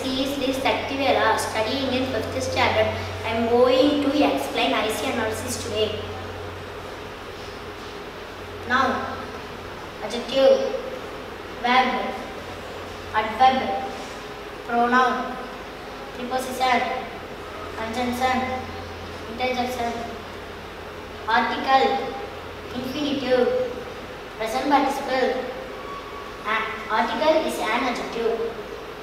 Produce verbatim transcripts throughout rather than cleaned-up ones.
This is Liz Saktivela, studying in fifth standard. I am going to explain I C analysis today. Noun, adjective, verb, adverb, pronoun, preposition, conjunction, interjection, article, infinitive, present participle. An article is an adjective.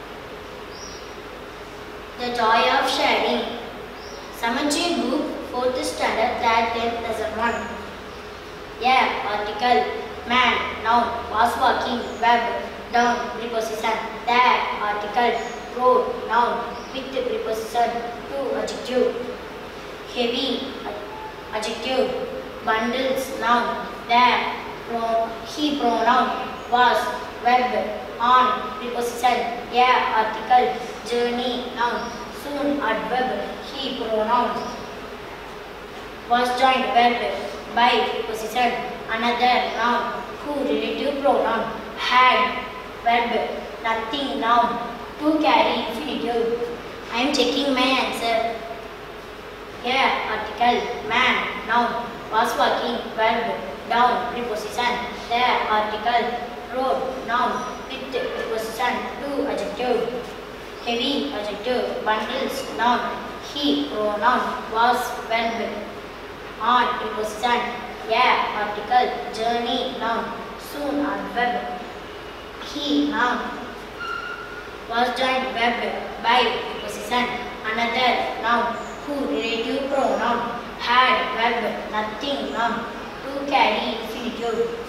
The joy of sharing. Samanchi book, fourth standard, third, tenth, lesson one. Yeah, article. Man, noun, was walking, verb, down, preposition. There, article. Road, noun, with preposition, to, adjective. Heavy, adjective. Bundles, noun. There, pro, he, pronoun. Was, verb, on, preposition. Yeah, article. Journey, noun. Soon, adverb. He, pronoun. Was joined, verb. By, preposition. Another, noun. Who, relative pronoun. Had, verb. Nothing, noun. To carry, infinitive. I am checking my answer. Here, article. Man, noun. Was walking, verb. Down, preposition. There, article. Road, noun. With preposition. To, adjective. Heavy, adjective. Bundles, noun. He, pronoun. Was, verb. On, preposition. Yeah, article. Journey, noun. Soon, adverb. He, noun. Was joined, verb. By, preposition. Another, noun. Who, relative pronoun. Had, verb. Nothing, noun. To carry, infinitive.